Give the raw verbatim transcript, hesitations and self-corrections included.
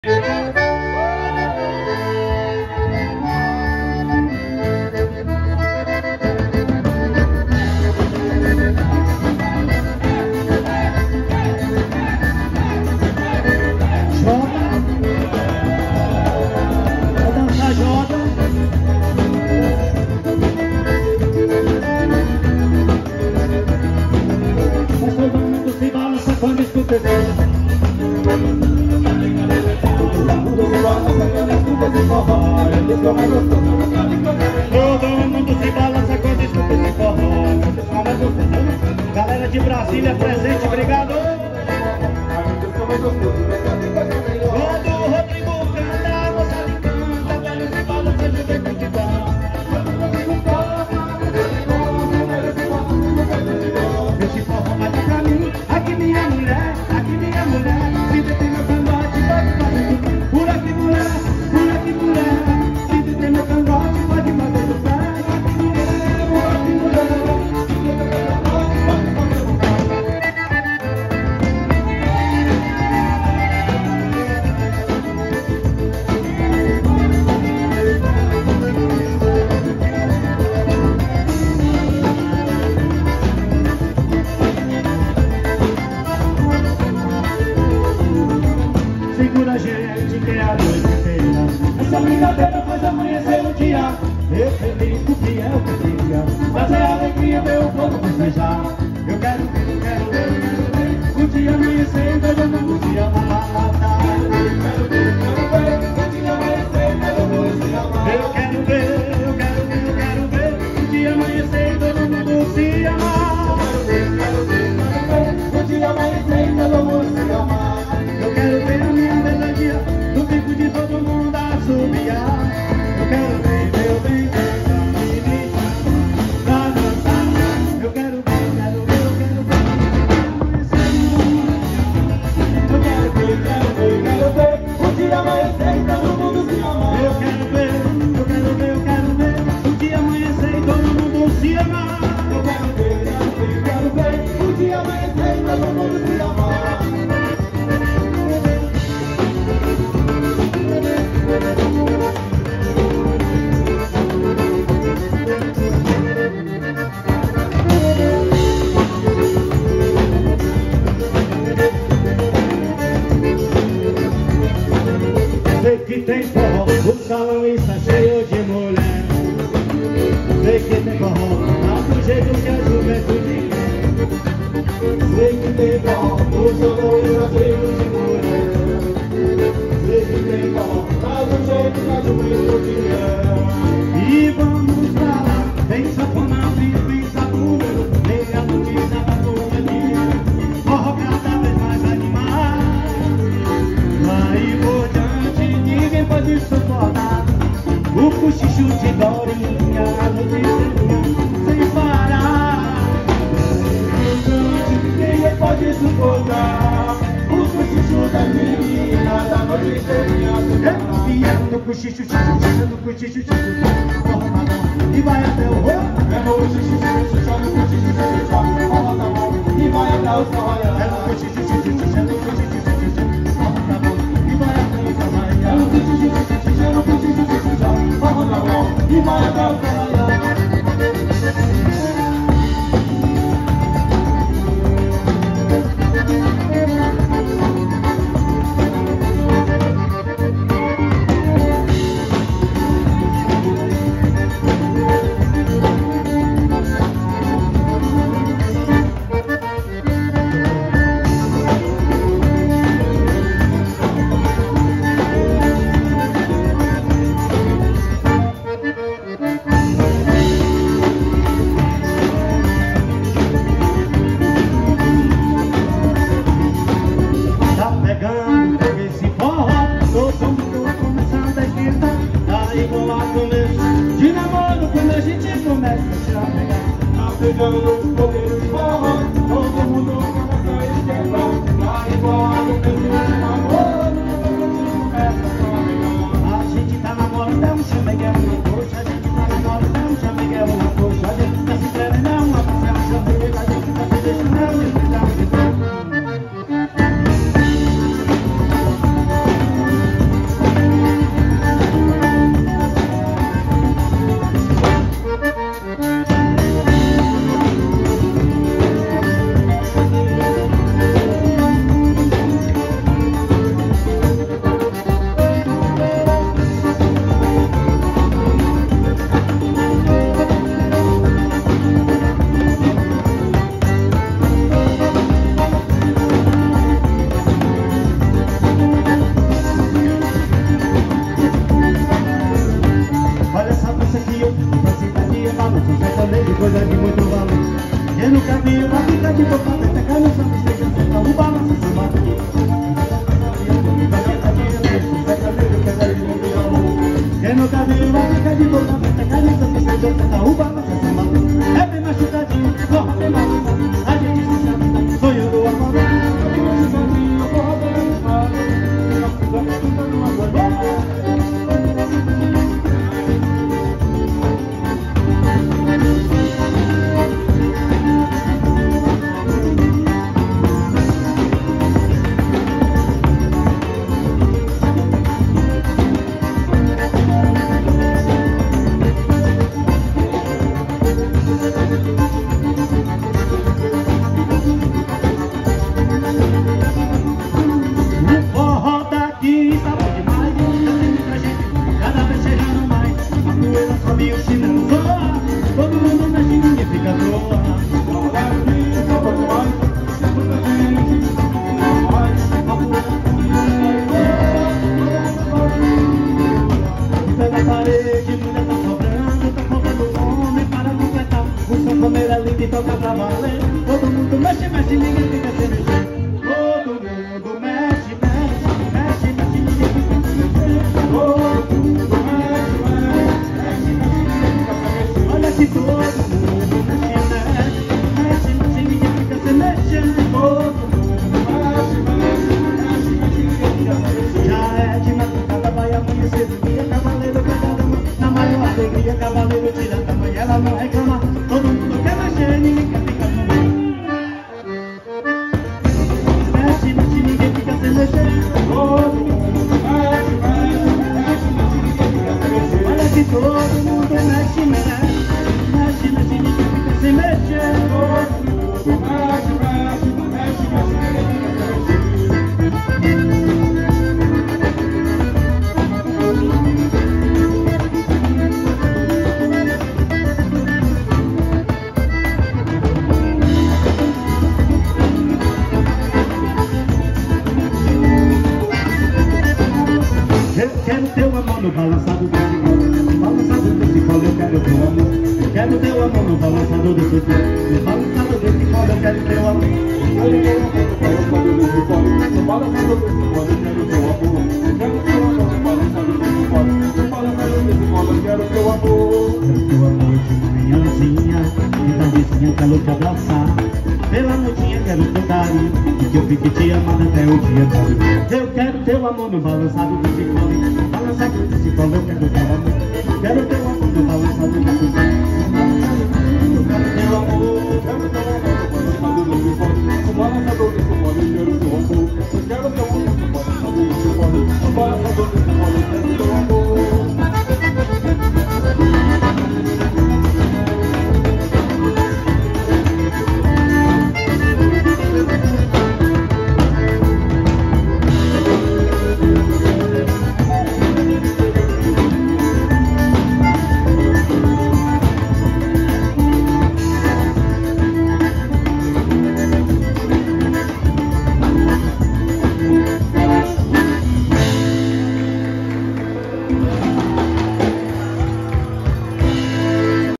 Todo mundo se balança quando escuta esse forró. Galera de Brasília presente, obrigado. Quando o Rodrigo canta, a moçada encanta, velho se balança, juventude dá. Esse forró vai dar pra mim, aqui minha mulher, aqui minha mulher. Se detém meu cangote, pode fazer. Por aqui mulher, por aqui mulher. Se detém meu cangote, pode fazer do pé. Por aqui mulher, segura a gente que é a noite inteira. Essa brincadeira faz amanhecer o dia. Eu feliz com o fiel que briga, mas é alegria meu povo festejar. Eu quero ver, eu quero ver, eu quero ver o dia amanhecer, todo mundo se amar. Eu quero ver, eu quero ver o dia amanhecer, todo mundo se amar. Eu quero ver, eu quero ver, eu quero ver o dia amanhecer, todo mundo se amar. Eu quero ver, eu quero ver o dia amanhecer, todo mundo se amar. Eu quero ver a minha melodia no bico de todo mundo assobiar. Eu quero ver meu bem cantar e me chamar pra dançar. Eu quero ver, quero ver, eu quero ver o dia amanhecer. Eu quero ver, quero ver, quero ver o dia amanhecer e todo mundo se amar. Eu quero ver, eu quero ver, eu quero ver o dia amanhecer e todo mundo se amar. Eu quero ver, quero ver, quero ver o dia amanhecer e todo mundo se amar. Sei que tem forró, o salão está cheio de mulher. Sei que tem forró, tá do jeito que a juventude quer. Sei que tem forró, o salão está cheio de mulher. Sei que tem forró, tá do jeito que a juventude quer. E vamos pra lá, vem sanfona, vem sabugo, vem a notícia da companhia. Forró cada vez mais animado. Aí por diante ninguém pode suportar o cochicho de Dorinha, a notícia sem parar. Ninguém pode suportar o cochicho da menina, da notícia sem parar. Enfiando no cochicho, xixi, xixi, no cochicho, xixi, forró na mão e vai até o rolo. É no cochicho, xixi, xixi, no cochicho, xixi, forró na mão e vai até o forró. É no cochicho, xixi, xixi, no cochicho, xixi, forró na mão e vai até o forró. É no cochicho, xixi, xixi, no cochicho, xixi, forró na mão e vai até o forró. louca pra valer. Todo mundo mexe, mexe, ninguém fica sem mexer. Todo mundo mexe, mexe, mexe, mexe, ninguém fica sem mexer. Todo mundo mexe, mexe, mexe, mexe, ninguém fica sem mexer. Olha que todo mundo mexe, mexe, mexe, mexe, ninguém fica sem mexer. Todo mundo mexe, mexe, mexe, mexe, ninguém fica sem mexer. Já é de madrugada, vai amanhecer do dia, cavaleiro pegado na maior alegria, cavaleiro tira a cama e ela não reclama. Todo mundo quer mexer, ninguém quer ficar no meio. Mexe, mexe, ninguém fica sem mexer. Todo mundo mexe, mexe, mexe, mexe, ninguém fica sem mexer. Olha que todo mundo mexe, mexe, mexe, mexe, ninguém fica sem mexer. Todo mundo mexe, mexe, mexe, mexe, ninguém fica sem mexer. Quero teu amor no balançado desse colo, no balançado desse colo eu quero teu amor. Quero teu amor no balançado desse colo, no balançado desse colo eu quero teu amor. Quero teu amor no balançado desse colo, no balançado desse colo eu quero teu amor. Quero teu amor no balançado desse colo, no balançado desse colo eu quero teu amor. Quero teu amor de manhãzinha, de tardezinha quero te abraçar. Pela noitinha quero teu carinho, e que eu fique te amando até o dia claro. Eu quero teu amor no balançado desse colo, no balançado desse colo eu quero teu amor. Quero teu amor no balançado desse colo, no balançado desse colo eu quero teu amor. Quero teu amor no balançado desse colo, no balançado desse colo eu quero teu amor. Eu quero teu amor no balançado desse colo, no balançado